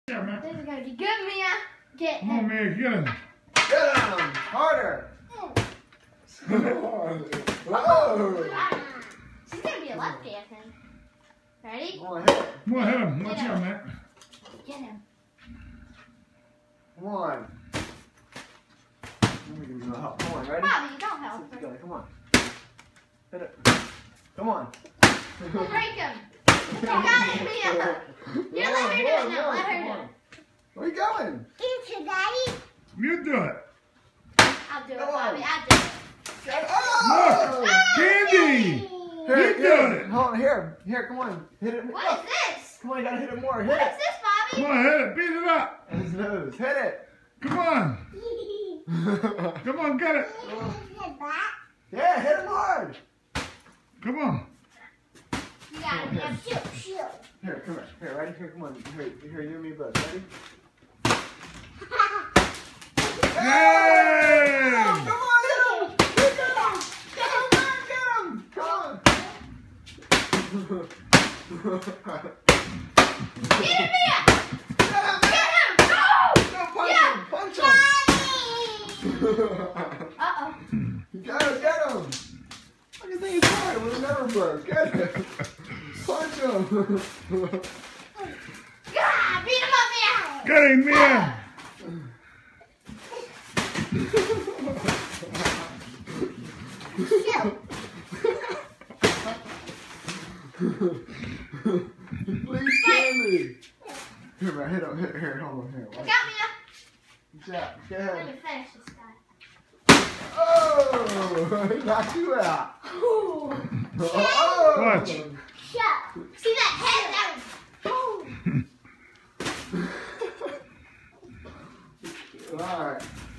Yeah, man. This is gonna be good, Mia. Get him. Come on, Mia, get him. Get him! Harder! Oh. She's gonna be a lefty, I think. Ready? Come on, hit it. Come on, hit him. Watch out, Matt. Get him. Come on. Let me give you a help. Come on, ready? Bobby, don't help her. Together. Come on. Hit it. Come on. We'll break him. You got it, Mia. You let her do it now. Let her do it. Where are you going? Into Daddy. You do it. I'll do it, Bobby. I'll do it. Oh! Look, Candy. Here, You did it. Hold on, here. Here, come on. Hit it. What is this? Come on, you gotta hit it more. Hit What it. is this, Bobby? Come on, hit it. Beat it up. His nose. Hit it. Come on. Come on, get it. Yeah, hit him hard. Come on. You got it. Now shoot. Here, come here. Here, ready? Here, come on. Here, you and me both. Ready? Yay! Come on, hit him! Get him! Get him! Come on! Get him, Mia. Get him! Go. Go punch Yeah. him! Punch him! Uh-oh. You gotta get him! I can think he's hard. It would have never broke. Get him! Punch him! Yeah, beat him up, Mia. Get him, Mia. Please Candy! Here, man, hit him. Here, hold on. Here. I got Mia. Good job. Go Let ahead. me finish this guy. Oh! He knocked you out. Ooh. Oh! Watch. Shut. See that head? That was boom. All right.